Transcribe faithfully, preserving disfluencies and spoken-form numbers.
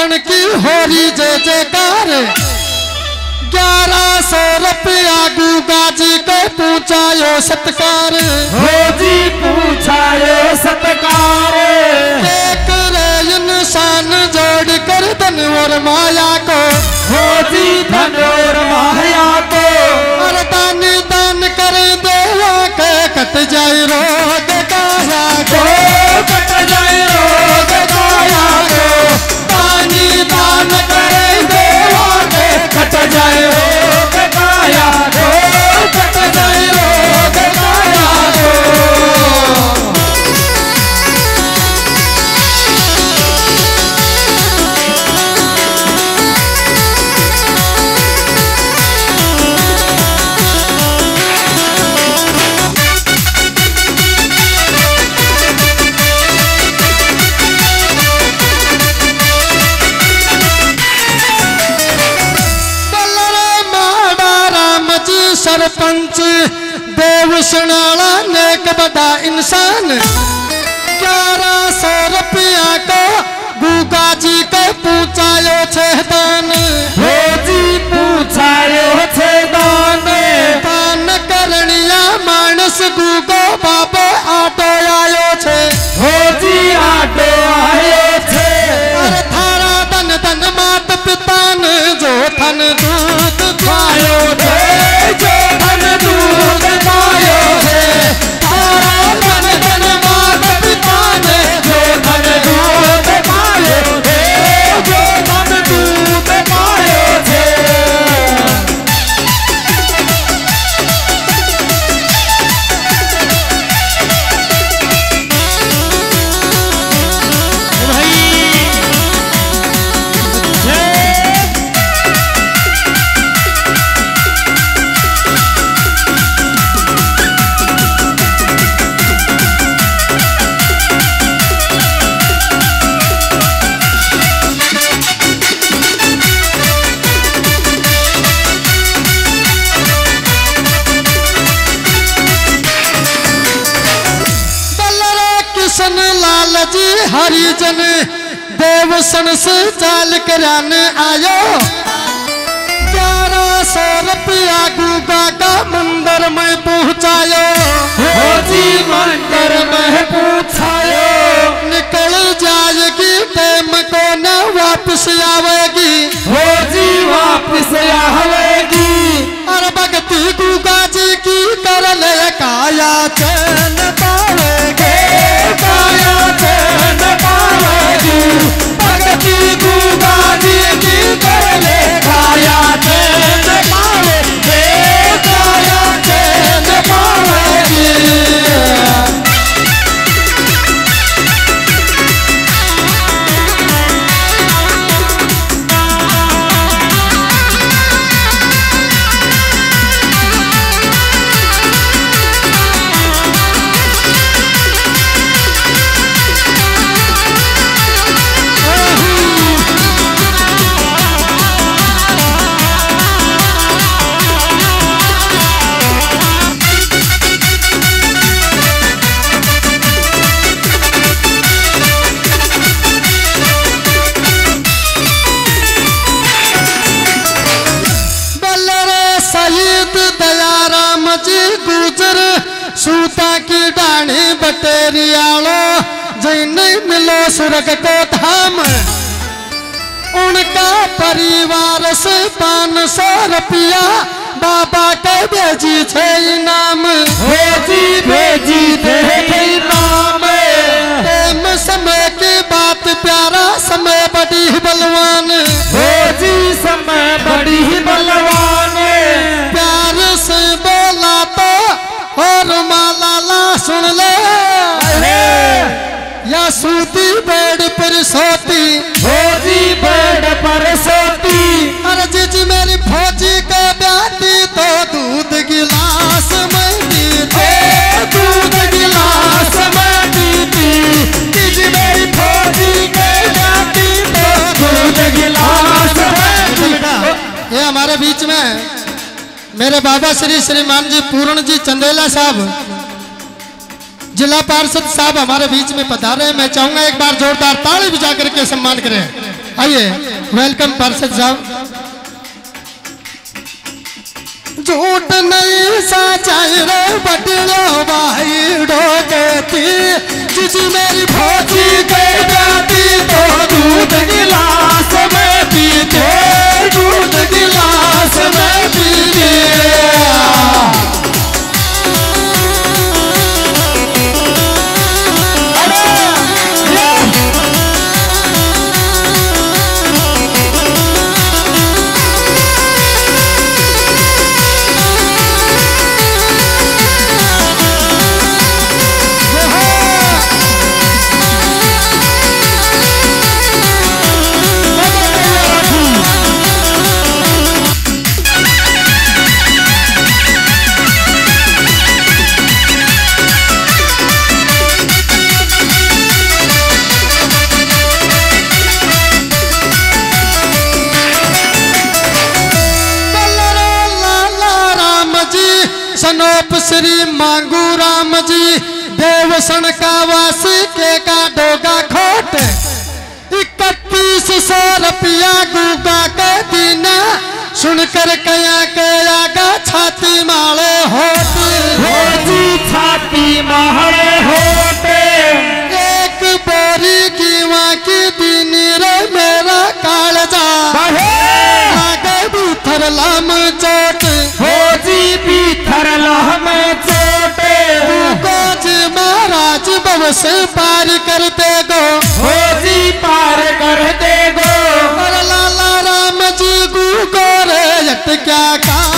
जन की होरी जय जयकार। ग्यारह सौ रुपया गुगा जी को पूछायो सत्कार। हो जी पूछायो सत्कार। एक रे इंसान जोड़ कर धन और माया को। हो जी धन और माया को। और दान दान कर देवा के कट जाए रोग काया को। कट जाए रोग काया को। दानी दान कर देवा के कट जाए रोग काया को। कट जाए रोग काया को। सरपंच देव सुनाला नेक बड़ा इंसान। ग्यारह सौ रुपया को गुगा जी को पूछायो छे दान। हो जी पूछायो छे दान। दान करनिया मानस गुगो बाबो आटो आयो छे। हो जी आटो आयो छे। अरे थारा धन धन मात पिता ने जो धन दूध खायो छे। जो धन दूध पायो है। थारा धन धन मात पिता ने जो धन दूध पायो है। जो धन दूध पायो है। लाल जी हरिजन देव सन से चाल कराने आयो। ग्यारह सौ रुपया गुगा का मंदिर में पहुँचायो। हो जी मंदिर में पहुँचायो। निकल जाएगी टाइम को न वापस आवेगी। हो जी वापस आवेगी। और भक्ति गुगा जी की कर ले काया चैन पावेगी। काया चैन पावेगी। भक्ति गुगा जी की कर ले काया चैन पावेगी। काया चैन पावेगी। गुजर सूता की डाणी बटेरियालो जैन मिलो स्वर्ग को धाम। उनका परिवार से पाँच सौ रुपया बाबा के भेजी छे इनाम। हो जी भेजी थे इनाम। प्रेम समय की बात प्यारा समय बड़ी बलवान। हो जी समय बड़ी बलवान। प्यार से बोला तो और माला सुन ले। या सूती बेड पर सोती। हो जी बेड पर सोती। अरे जीजी मेरी फौजी के ब्याती तो दूध गिलास में पीते। दूध गिलास में पीती। जीजी मेरी फौजी के ब्याती तो दूध गिलास में पीती। ये हमारे बीच में मेरे बाबा श्री श्रीमान जी पूर्ण जी चंदेला साहब जिला पार्षद साहब हमारे बीच में पधारे हैं। मैं चाहूंगा एक बार जोरदार ताली बजा करके सम्मान करें। आइए वेलकम पार्षद साहब। झूठ नहीं सच्चाई रे बटलो भाई डोकेती जिस मेरी फौजी के जाती तो दूध गिलास में पीते दूध गिलास में पीते। सनोप श्री मांगू राम जी देवसन का वासी के का डोगा खोट इकतीस सौ रुपया गुगा के दिन सुनकर कया के आगा छाती माले होते होती छाती मारे होते। एक बोरी कीवा की दिन रे मेरा कालजा आगे भीतर लाम चोट होती भीतर लाम चोटे। गोज महाराज बव से पार कर दे गो होती पार कर दे गो। लाला राम जी गु गोरे क्या का